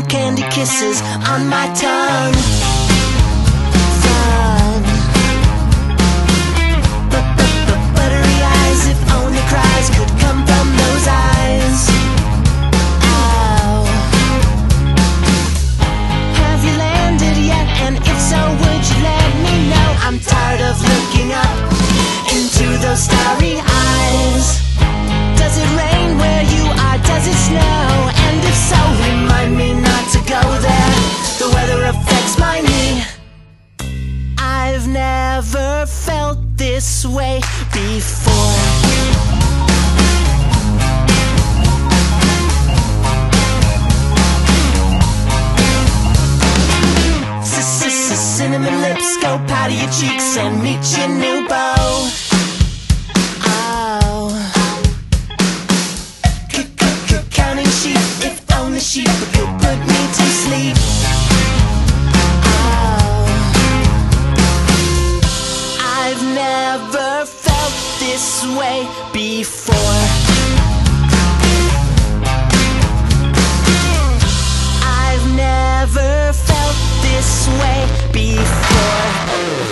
cotton candy kisses on my tongue. Fun. Buttery eyes, if only cries could come from those eyes. Ow. Have you landed yet? And if so, would you let me know? I'm tired of looking up into those starry eyes. Does it rain where you are? Does it snow? And if so, remind me not to go there. The weather affects my knee. I've never felt this way before. Cinnamon lips, go powder your cheeks and meet your new beau. Counting sheep, if only sheep could put me to sleep. I've never felt this way before. I've never felt this way before.